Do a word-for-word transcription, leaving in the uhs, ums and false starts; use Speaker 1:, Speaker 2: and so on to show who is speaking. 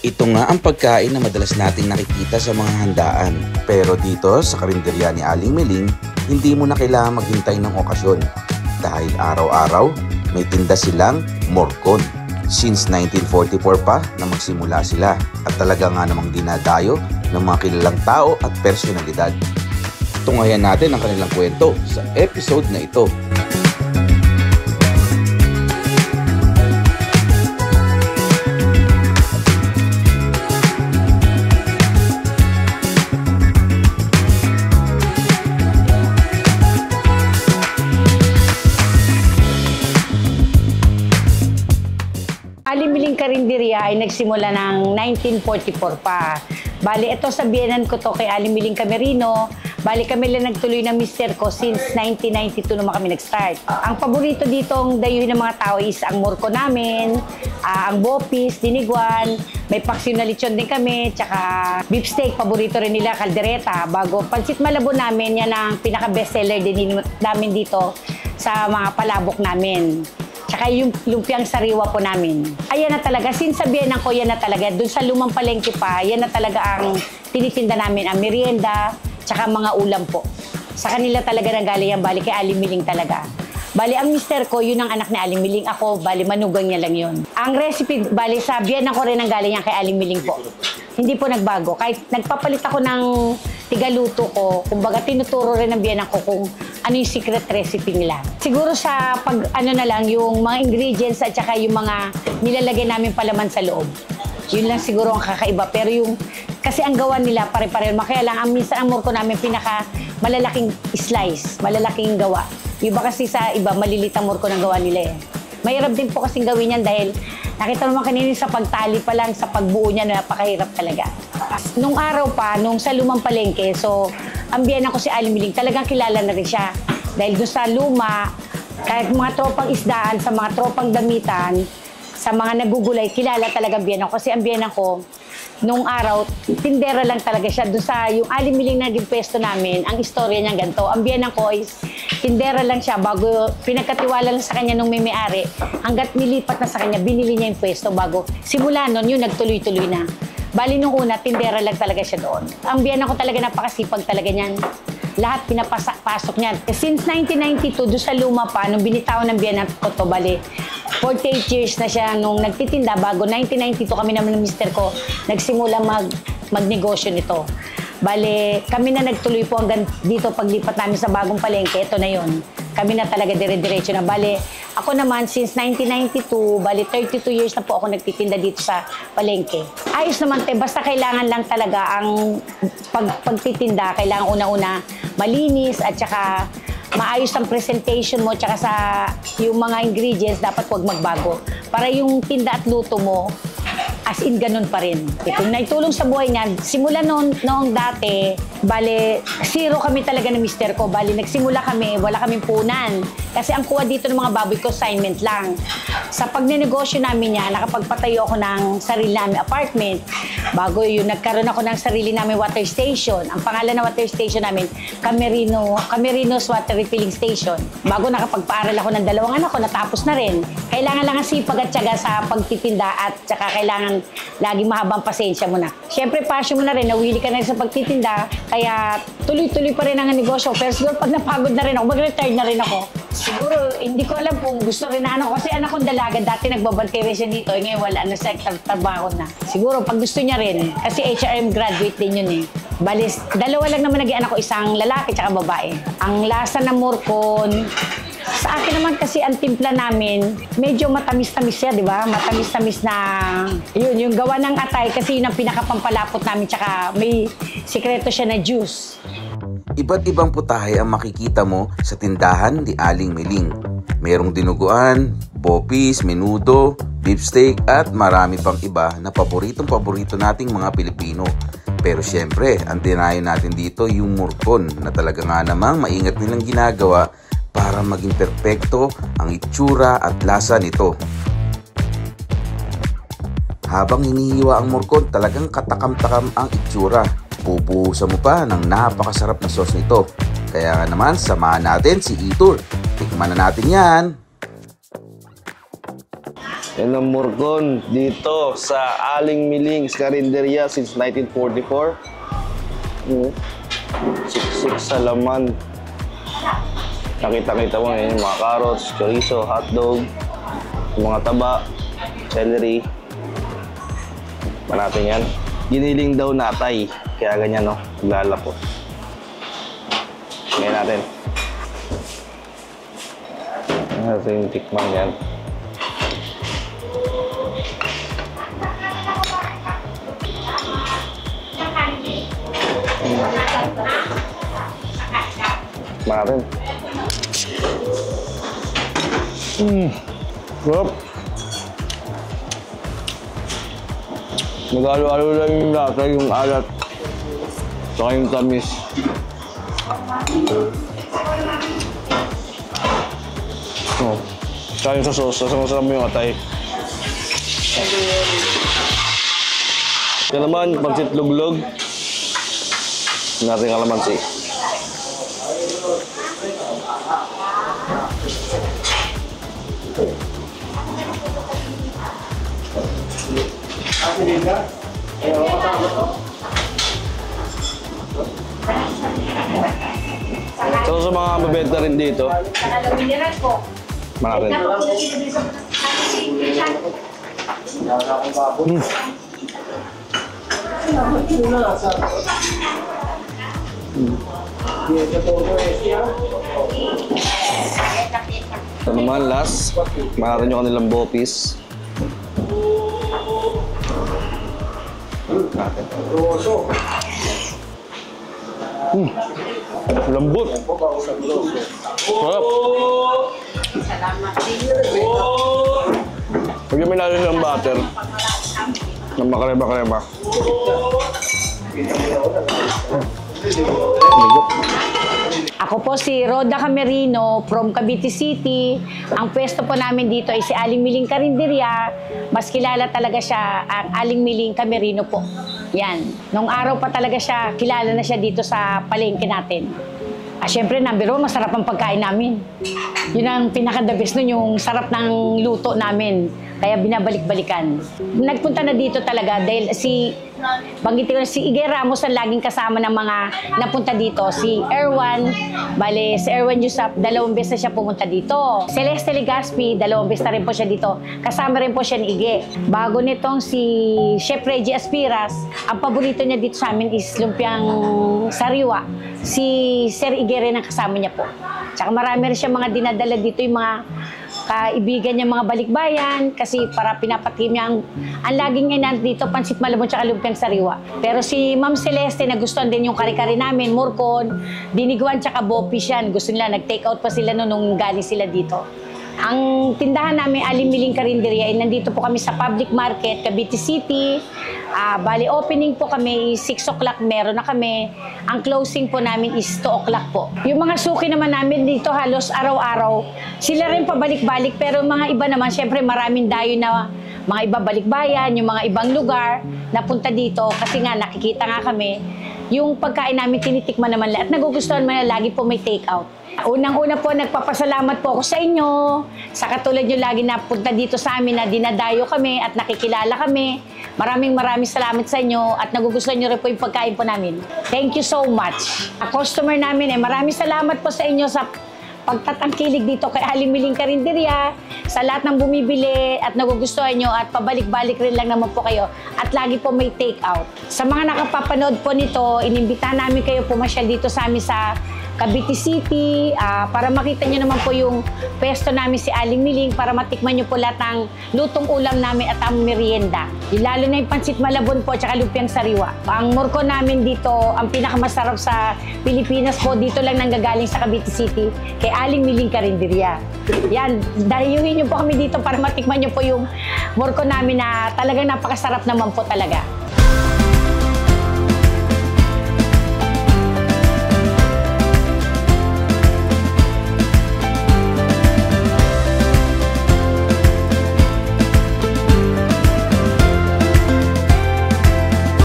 Speaker 1: Ito nga ang pagkain na madalas nating nakikita sa mga handaan. Pero dito sa karinderya ni Aling Meling, hindi mo na kailangan maghintay ng okasyon. Dahil araw-araw, may tinda silang morcon. Since nineteen forty-four pa na magsimula sila at talaga nga namang dinadayo ng mga kilalang tao at personalidad. Tunghayan natin ang kanilang kwento sa episode na ito.
Speaker 2: Aling Meling Karinderya ay nagsimula ng nineteen forty-four pa. Bali, ito sa biyenan ko to kay Aling Meling Camerino. Bali, kami lang nagtuloy ng mister ko since nineteen ninety-two naman kami nag-start. Ang paborito ditong dayuhin ng mga tao is ang morco namin, uh, ang bopis, diniguan, may paksiw na lechon din kami, tsaka beef steak, paborito rin nila, kaldereta. Bago, pansit malabon namin, yan ang pinaka-bestseller din namin dito sa mga palabok namin. Tsaka yung lumpiang sariwa po namin. Ayan na talaga, since sabihin ko, yan na talaga. Doon sa lumang palengke pa, yan na talaga ang tinitinda namin, ang merienda, tsaka mga ulam po. Sa kanila talaga nanggaling yan, bali kay Aling Meling talaga. Bali, ang mister ko, yun ang anak ni Aling Meling. Ako, bali, manugang niya lang yun. Ang recipe, bali, sa biyenan ko rin nanggaling yan kay Aling Meling po. Hindi po nagbago. Kahit nagpapalit ako ng tigaluto ko, kumbaga tinuturo rin ng biyenan ko kung ano yung secret recipe nila. Siguro sa pag ano na lang, yung mga ingredients at saka yung mga nilalagay namin palaman sa loob. Yun lang siguro ang kakaiba. Pero yung, kasi ang gawa nila pare-pareho. Kaya lang, ang minsan ang morco namin pinaka malalaking slice, malalaking gawa. Yung iba kasi sa iba, malilit ang morco ng gawa nila eh. Mahirap din po kasing gawin yan dahil nakita naman kanina sa pagtali pa lang, sa pagbuo niya, napakahirap talaga. Nung araw pa, nung sa lumang palengke, so ang biyenan ko si Aling Meling, talagang kilala na rin siya. Dahil doon sa luma, kahit mga tropang isdaan, sa mga tropang damitan, sa mga nagugulay, kilala talaga ang biyenan ko. Kasi ang biyenan ko, nung araw, tindera lang talaga siya. Doon sa yung Aling Meling na naging pwesto namin, ang istorya niya ganito. Ang biyenan ko is, tindera lang siya bago pinagkatiwala lang sa kanya nung may-may-ari. Hanggat nilipat na sa kanya, binili niya yung pwesto bago. Simula nun, yun nagtuloy-tuloy na. Bali nung una, tindera lang talaga siya doon. Ang biyenan ko talaga napakasipag talaga niyan. Lahat pinapasok niya. Since nineteen ninety-two, doon sa luma pa, nung binitawan ng biyenan ko to, bali, forty-eight years na siya nung nagtitinda. Bago nineteen ninety-two kami naman ng mister ko, nagsimula mag, magnegosyo nito. Bale, kami na nagtuloy po hanggang dito paglipat namin sa bagong palengke. Ito na yun. Kami na talaga dire-diretso na. Bale, ako naman since nineteen ninety-two, bale thirty-two years na po ako nagtitinda dito sa palengke. Ayos naman te, basta kailangan lang talaga ang pag, pagtitinda, kailangan una-una malinis at saka maayos ang presentation mo tsaka sa yung mga ingredients dapat huwag magbago. Para yung tinda at luto mo, as in, ganun pa rin. Kung naitulong sa buhay niya, simula noong, noong dati, bale, zero kami talaga ng mister ko. Bale, nagsimula kami, wala kaming punan. Kasi ang kuha dito ng mga baboy ko, assignment lang. Sa pagnenegosyo namin niya, nakapagpatayo ako ng sarili namin apartment. Bago yun, nagkaroon ako ng sarili namin water station. Ang pangalan ng water station namin, Camerino, Camerino's Water Refilling Station. Bago nakapagpaaral ako ng dalawang anak ko, natapos na rin. Kailangan lang ang sipag at tiyaga sa pagtitinda at saka kailangan lagi mahabang pasensya mo na. Siyempre, passion mo na rin, nawili ka na rin sa pagtitinda, kaya tuloy-tuloy pa rin ang negosyo. Pero siguro pag napagod na rin ako, mag-retire na rin ako. Siguro, hindi ko alam kung gusto rin na ano, kasi anak kong dalaga, dati nagbabantay rin siya dito, ngayon wala na sa trabaho na. Siguro, pag gusto niya rin, kasi H R M graduate din yun eh. Balis, dalawa lang naman naging anak ko, isang lalaki at babae. Ang lasa ng morcon, sa akin naman kasi ang timpla namin, medyo matamis-tamis siya, di ba? Matamis-tamis na, yun, yung gawa ng atay kasi yun ang pinakapampalapot namin, tsaka may sikreto siya na juice.
Speaker 1: Iba't ibang putahe ang makikita mo sa tindahan ni Aling Meling. Merong dinuguan, bopis, menudo, beef steak at marami pang iba na paboritong-paborito nating mga Pilipino. Pero syempre, ang dinayo natin dito yung morcon na talaga nga namang maingat nilang ginagawa para maging perpekto ang itsura at lasa nito. Habang hinihiwa ang morcon, talagang katakam-takam ang itsura. Pupuhusan mo pa ng napakasarap na sauce nito. Kaya nga naman, samahan natin si Itur. Tikman na natin yan.
Speaker 3: Yan ang Morcon dito sa Aling Miling Karinderya since nineteen forty-four. Hmm. Siksik sa laman. Nakita-kita mo yun, yung mga carrots, chorizo, hotdog, yung mga taba, celery. Pa natin yan. Giniling daw natay. Kaya ganyan, no? Naglalapot. Ngayon natin. Natin yung tikman yan. Tikman natin. Mmm. Sarap. Nag-alo-alo lang yung lasa, yung alat. Saka yung tamis. Oh. Saka yung sa sauce, sasama-sama mo yung atay. Yan naman, pansit luglog. Natin kalamansi. So sa mga mabenta rin dito, mga rin. Mm. Ito naman, last, mga rin yung kanilang bopis. Natin. Hmm. Lambot. Sarap. Pagyan may natin ng butter ng makareba-kareba.
Speaker 2: Ako po si Roda Camerino from Cavite City. Ang pwesto po namin dito ay si Aling Miling Karinderya. Mas kilala talaga siya ang Aling Miling Camerino po. Yan. Nung araw pa talaga siya, kilala na siya dito sa palengke natin. Ah, syempre, number one, masarap ang pagkain namin. Yun ang pinaka-the best nun, yung sarap ng luto namin. Kaya binabalik-balikan. Nagpunta na dito talaga dahil si, banggitin ko na si Iggy Ramos ang laging kasama ng mga napunta dito. Si Erwan, bale, si Erwan Yusap, dalawang beses na siya pumunta dito. Celeste Legaspi, dalawang beses na rin po siya dito. Kasama rin po siya ni Iggy. Bago nitong si Chef Reggie Aspiras, ang paborito niya dito sa amin is lumpiang sariwa. Si Sir Iggy rin ang kasama niya po. Tsaka marami rin siya mga dinadala dito, yung mga kaibigan niya, mga balikbayan, kasi para pinapatim niya ang, ang laging ngayon dito, pansit malabon tsaka lumpiang sariwa. Pero si Ma'am Celeste, nagustuhan din yung kare-kare namin, Morcon, diniguan tsaka bopis yan. Gusto nila, nag-take out pa sila noon nung galing sila dito. Ang tindahan namin, Aling Miling Karinderya, ay nandito po kami sa Public Market, Cavite City. Uh, bali, opening po kami is six o'clock, meron na kami. Ang closing po namin is two o'clock po. Yung mga suki naman namin dito halos araw-araw, sila rin pabalik-balik, pero mga iba naman, syempre maraming dayo na mga iba balikbayan, yung mga ibang lugar napunta dito kasi nga nakikita nga kami. Yung pagkain namin tinitikman naman lahat. Nagugustuhan mo na lagi po may take out. Unang-una po, nagpapasalamat po ako sa inyo. Sa katulad nyo lagi napunta dito sa amin na dinadayo kami at nakikilala kami. Maraming maraming salamat sa inyo at nagugustuhan nyo rin po yung pagkain po namin. Thank you so much. A customer namin eh, maraming salamat po sa inyo sa pagtatangkilig dito kay Aling Miling Karinderya, sa lahat ng bumibili at nagugustuhan nyo at pabalik-balik rin lang naman po kayo at lagi po may take out. Sa mga nakapapanood po nito, inimbita namin kayo pumasyal dito sa amin sa Cavite City uh, para makita nyo naman po yung pesto namin si Aling Miling para matikman nyo po lahat ng lutong ulam namin at ang merienda. Lalo na yung pansit malabon po at lumpiang sariwa. Ang Morcon namin dito, ang pinakamasarap sa Pilipinas po, dito lang nanggagaling sa Cavite City kay Aling Miling Karinderya. Yan, dahiyuhin nyo po kami dito para matikman nyo po yung Morcon namin na talagang napakasarap naman po talaga.